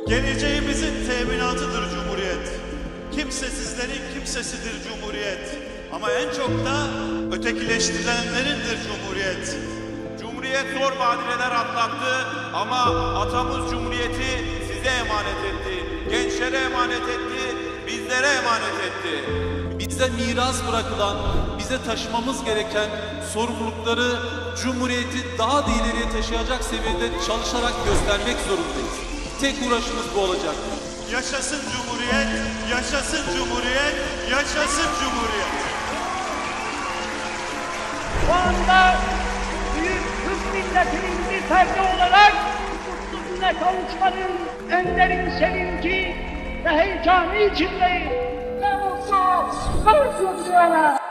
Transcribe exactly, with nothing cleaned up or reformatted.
Geleceğimizin teminatıdır Cumhuriyet. Kimsesizlerin kimsesidir Cumhuriyet. Ama en çok da ötekileştirilenlerindir Cumhuriyet. Cumhuriyet zor badireler atlattı ama atamız Cumhuriyeti size emanet etti. Gençlere emanet etti, bizlere emanet etti. Bize miras bırakılan, bize taşımamız gereken sorumlulukları Cumhuriyeti daha da ileriye taşıyacak seviyede çalışarak göstermek zorundayız. Tek uğraşımız bu olacak. Yaşasın Cumhuriyet, yaşasın Cumhuriyet, yaşasın Cumhuriyet. Şu anda büyük Türk milletinin bir ferdi olarak mutlu güne kavuşmanın en derin sevinci ve heyecanı içindeyim. Ne mutlu, kavuşun diyorlar.